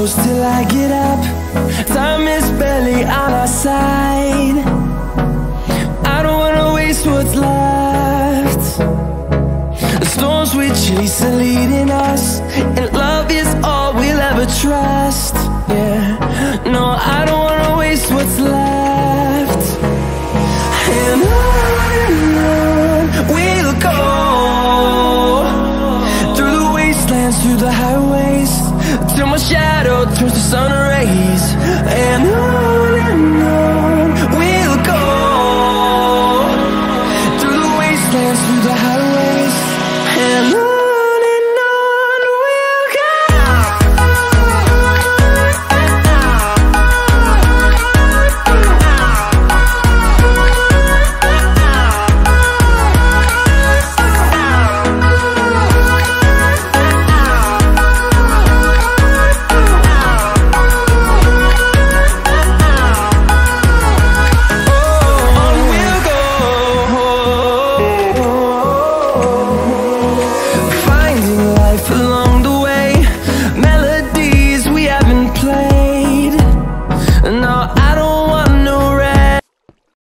close till I get up. Time is barely on our side. I don't wanna waste what's left. The storms we chase are leading us, and love is all we'll ever trust. Yeah, no, I don't